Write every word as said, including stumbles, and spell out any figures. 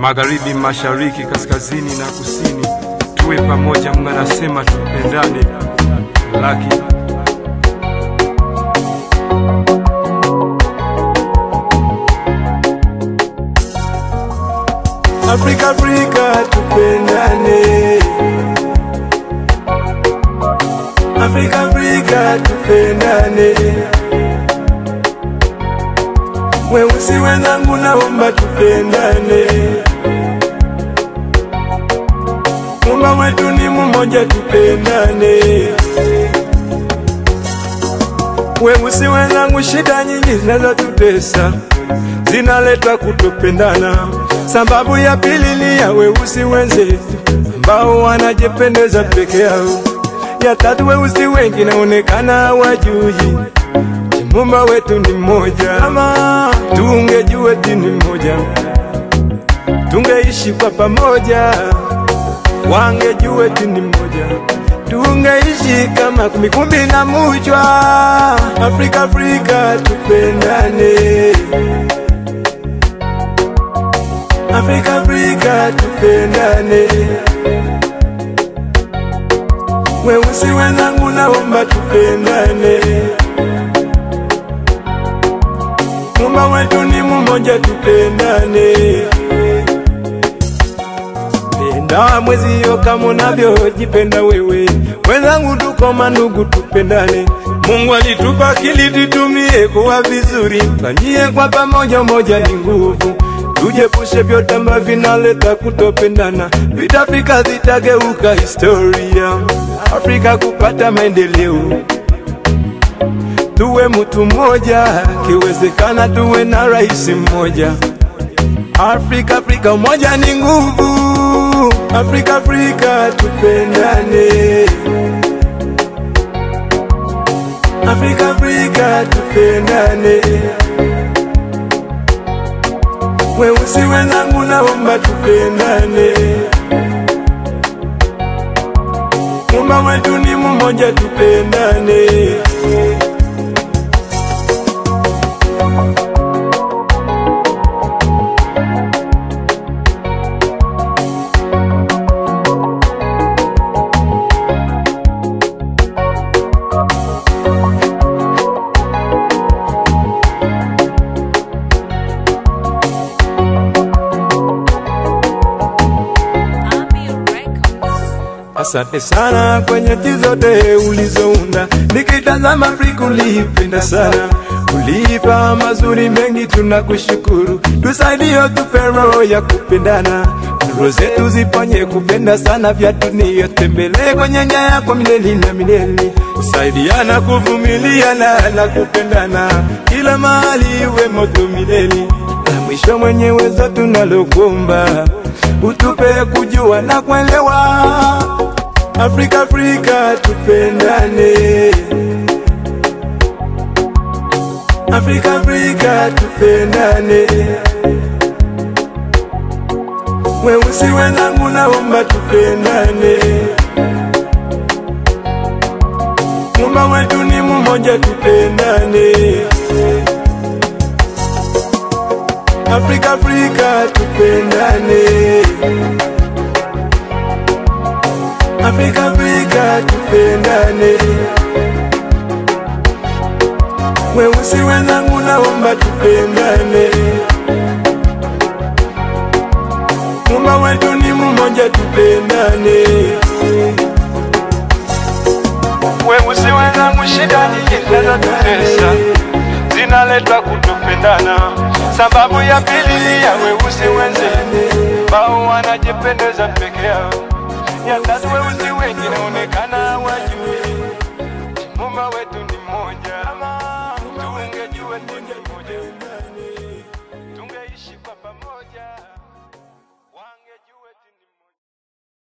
magharibi, mashariki, kaskazini na kusini, tuwe pamoja. Mungu anasema tupendane. Laki Afrika, Afrika tupendane. Afrika, Afrika tupendane. Weusi wenzangu naomba tupendane. Muumba wetu ni mmoja, tupendane. Weusi wenzangu, shida nyingi zinazotutesa zinaletwa kutopendana. Sababu ya pili ni ya weusi wenzetu ambao wanajipendeza peke yao. Ya tatu, weusi wengi naonekana hawajui Muumba wetu ni mmoja. Kama tungejua dini moja, tungeishi kwa pamoja. Wangejua dini moja, tungeishi kama kumi kumi na moja. Afrika, Afrika tupendane. Afrika, Afrika tupendane. Weusi wenzangu naomba tupendane. Muumba wetu ni mmoja, tupendane. Penda mwezio kama unavyojipenda wewe. Wenzangu tuko mandugu, tupendane. Mungu alitupa akili tutumie kwa vizuri. Fanyie kwa pamoja, moja ni nguvu. Tujepushe vyote ambavyo vinaleta kutopendana. Vita Afrika zitageuka historia. Afrika kupata maendeleo, tuwe mtu mmoja. Kiwezekana tuwe na rais mmoja. Afrika, Afrika moja ni nguvu. Afrika, Afrika tupendane. Afrika, Afrika tupendane. Weusi wenzangu naomba tupendane. Muumba wetu ni mmoja, tupendane. Asante sana kwenye tizote ulizounda. Nikitazama Afrika ulipenda sana. Ulipa mazuri mengi, tunakushukuru. Tusaidie tupe roho ya kupendana. Roho zetu ziponye kupenda sana vya dunia. Tembelee kwenye njia yako milele na milele. Kusaidiana, kuvumiliana na kupendana. Kila mahali iwe moto milele. Na mwisho mwenyewe zote tunalokuomba, utupe kujua na kuelewa. Afrika, Afrika tupendane. Afrika, Afrika tupendane. Weusi wenzangu naomba tupendane. Muumba wetu ni mmoja, tupendane. Afrika, Afrika tupendane. Afrika, Afrika tupendane. Weusi wenzangu naomba tupendane. Muumba wetu ni mmoja, tupendane. Weusi wenzangu, shida nyingi zinazotutesa zinaletwa kutopendana. Sababu ya pili ya weusi wenzetu ambao wanajipendeza peke yao. Ya tatu